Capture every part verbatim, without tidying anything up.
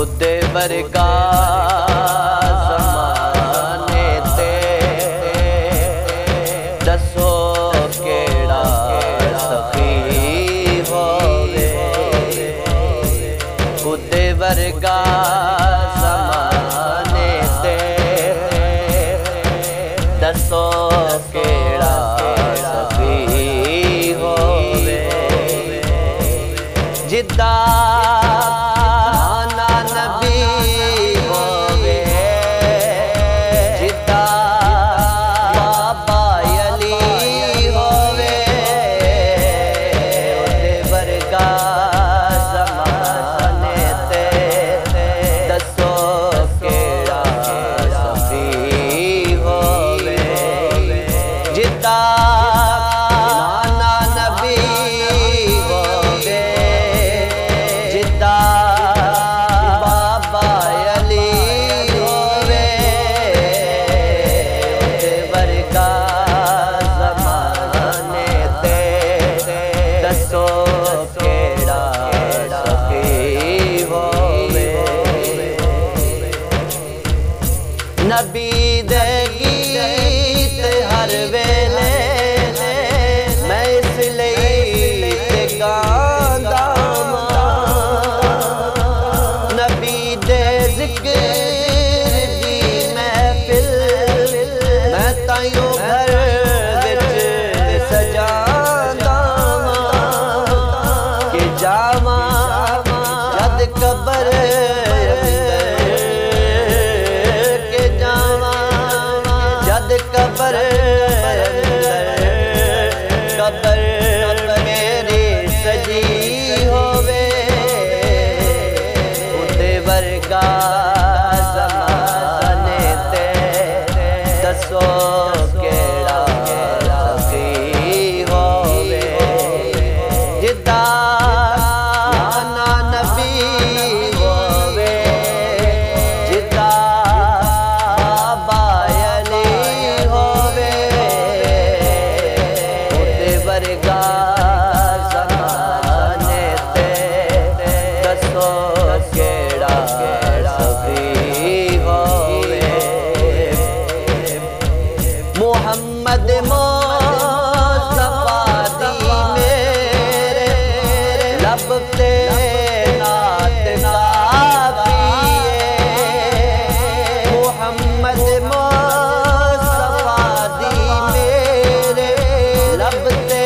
उदे वर्गा ज़माने ते दसो केड़ा सखी होवे। उदे वर्गा ज़माने ते दसो केड़ा सखी होवे। जिदा नबी दे गीत हर वेले मैं इसलिए ते गांदा नबी दे जिक्र दी महफिल मैं ताइयों घर विच सजांदा कि जावा जद कबर कबर कबर मेरी सजी होवे। उदे वर्गा ज़माने ते दसो केड़ा सखी होवे। जिदा नाना नबी होवे जिदा वर्गा ज़माने ते दसो केड़ा सखी होवे। मुहम्मद मुस्तफा दी मेरे लब ते नात काफ़ी मुहम्मद मुस्तफा दी मेरे लब ते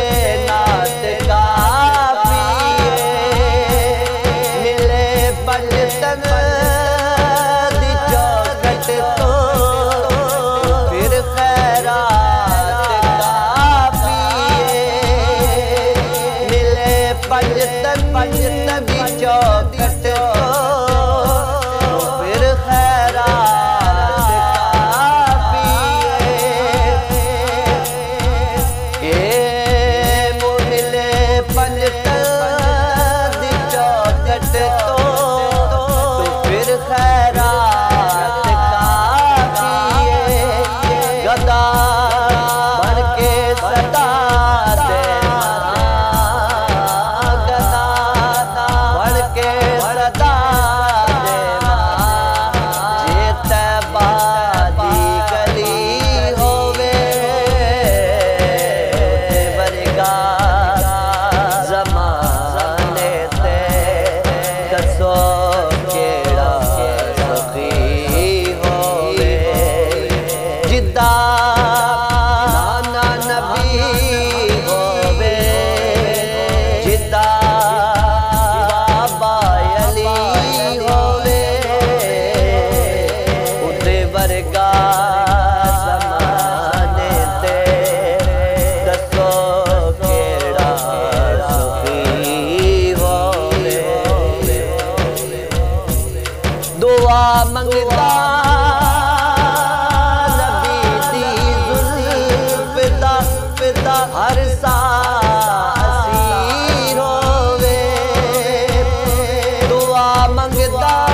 पंजतन पंजतन भी चौकट तो फिर खैरात काफ़ी ये मिले पंजतन दी चौकट तो फिर खैरात काफ़ी गदा बन के सदा नाना नबी होवे जिदा बाबा अली होवे। उदे वर्गा ज़माने ते दसो केड़ा सखी होवे। दुआ मंगदा हर सासी रोवे दुआ मंगदा